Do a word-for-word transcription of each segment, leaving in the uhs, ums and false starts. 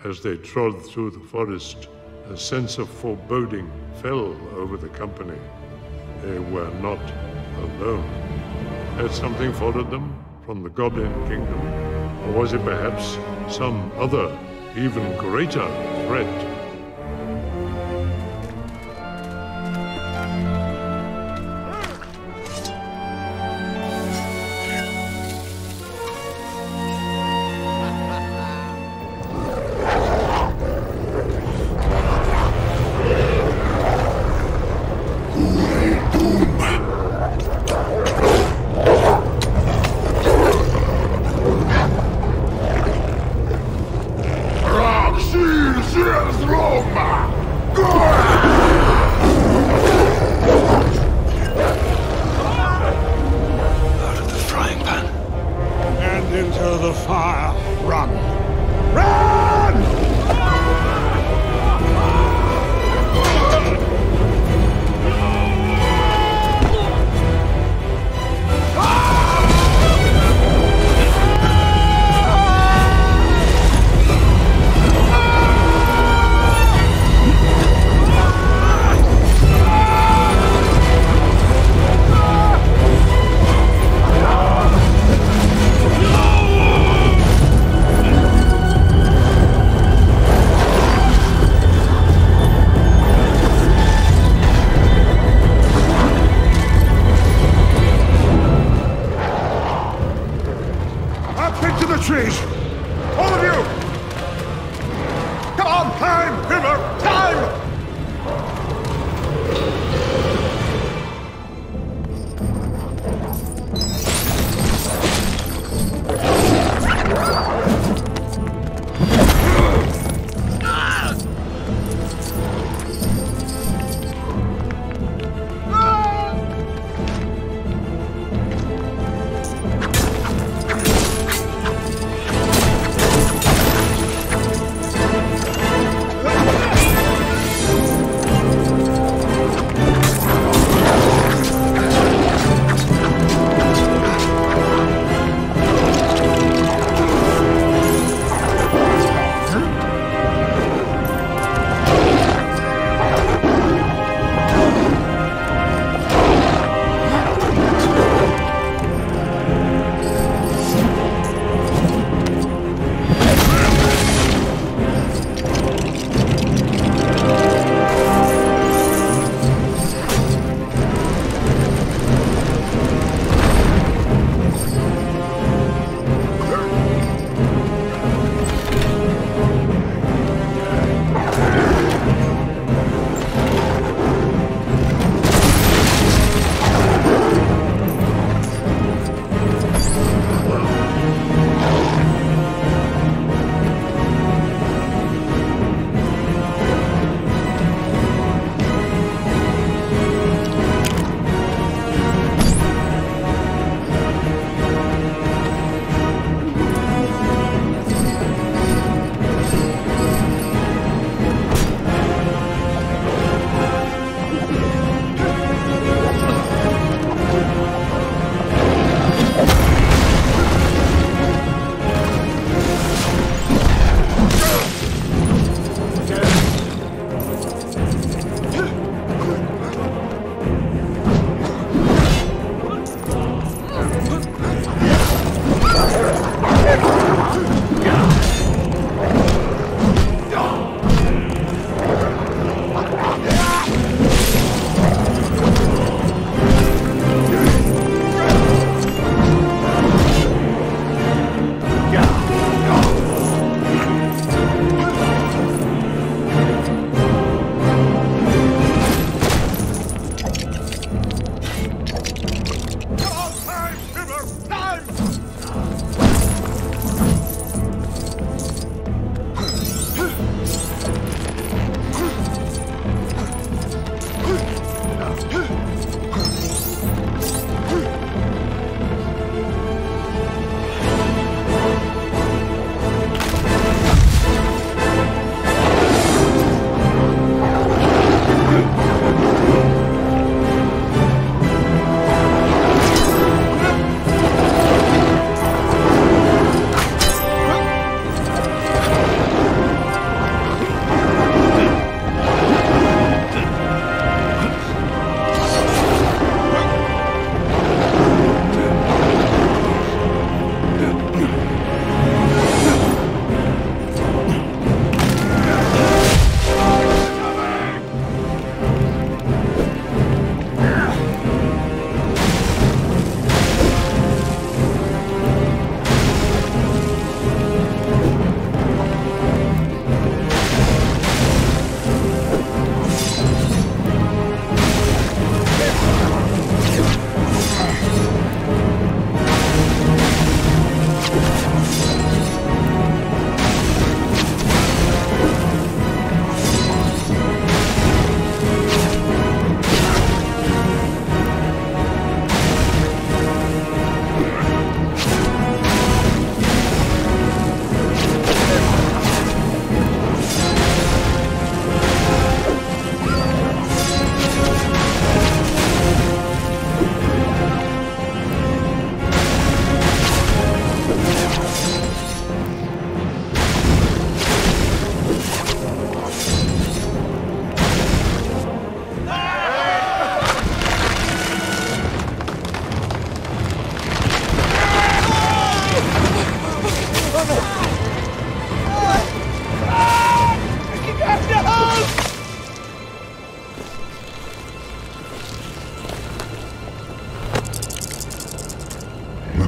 As they trod through the forest, a sense of foreboding fell over the company. They were not alone. Had something followed them from the Goblin Kingdom? Or was it perhaps some other, even greater threat? Yes!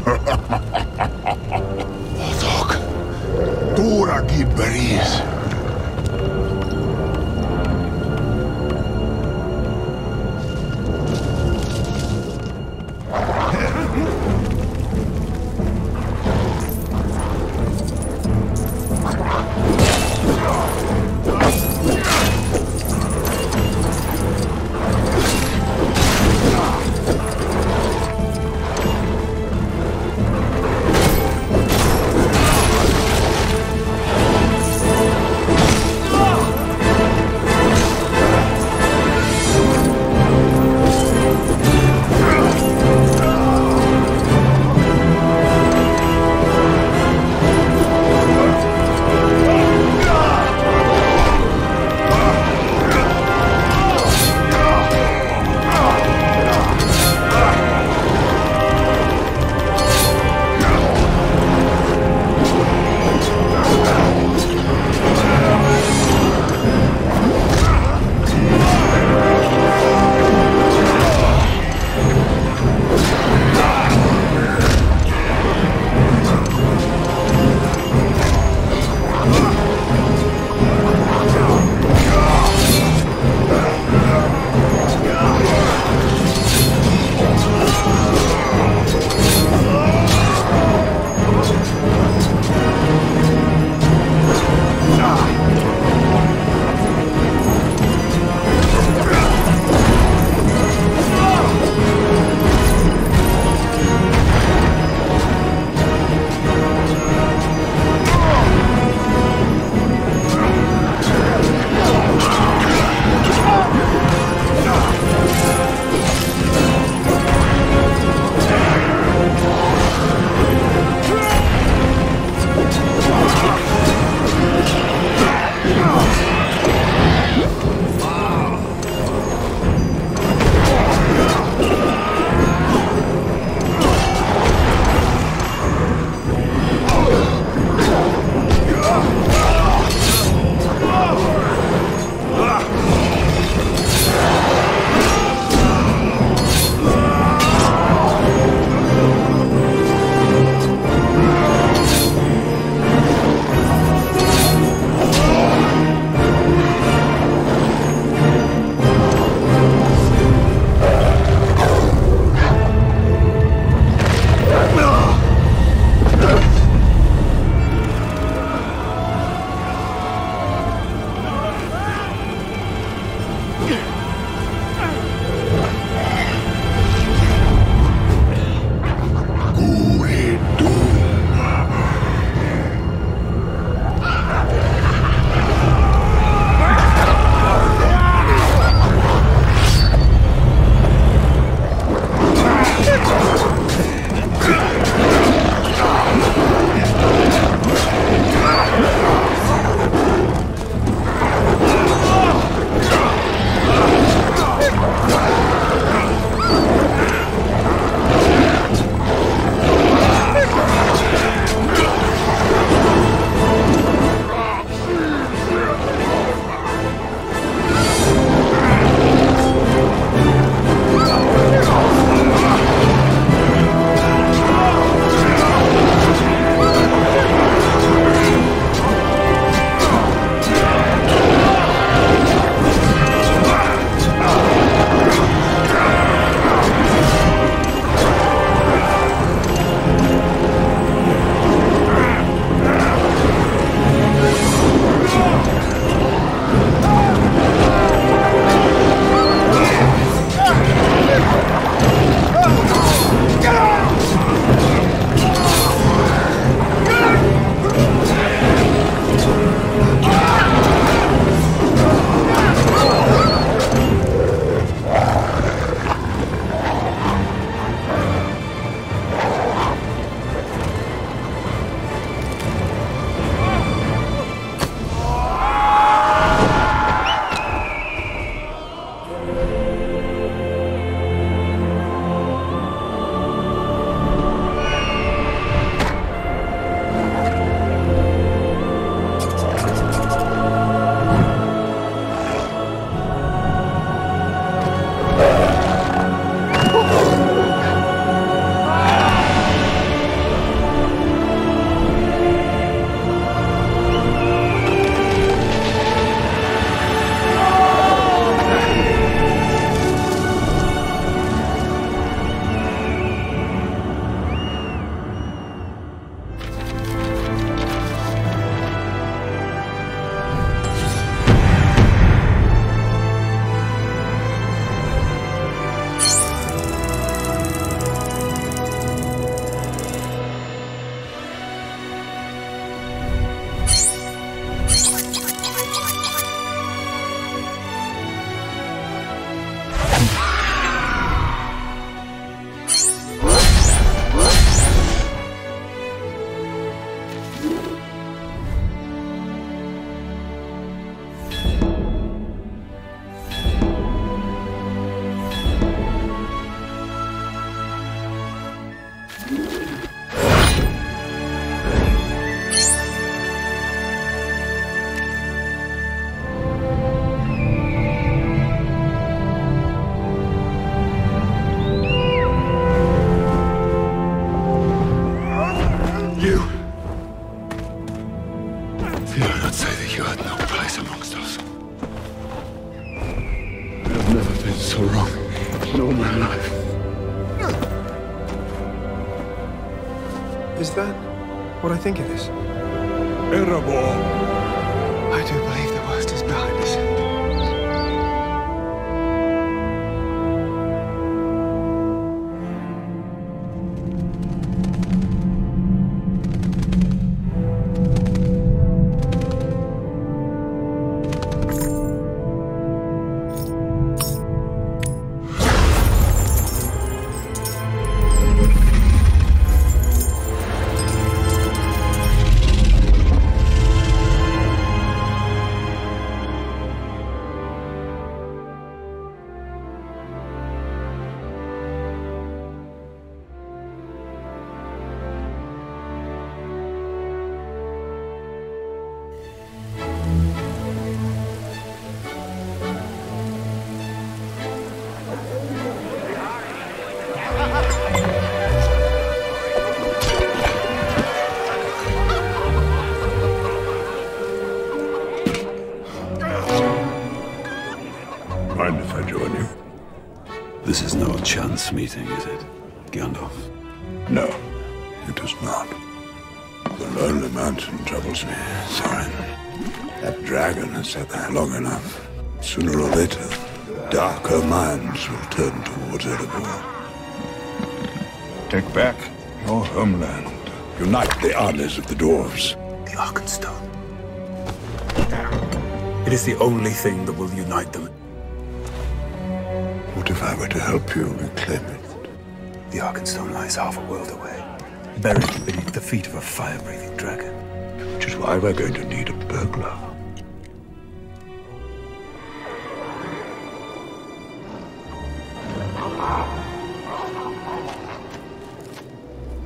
Otok, Tóra Gibberis. wrong in all my life. Is that what I think it is? Erebor! I do believe the worst is behind us. Mind if I join you? This is no chance meeting, is it, Gandalf? No, it is not. The Lonely Mountain troubles me, Thorin. That dragon has sat there long enough. Sooner or later, darker minds will turn towards Erebor. Take back your homeland. Unite the armies of the dwarves. The Arkenstone. It is the only thing that will unite them. What if I were to help you reclaim it? The Arkenstone lies half a world away, buried beneath the feet of a fire-breathing dragon. Which is why we're going to need a burglar.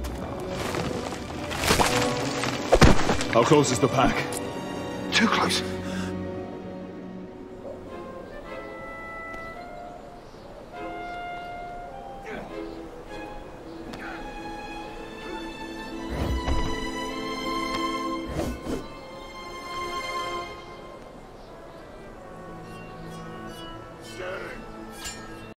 How close is the pack? Too close.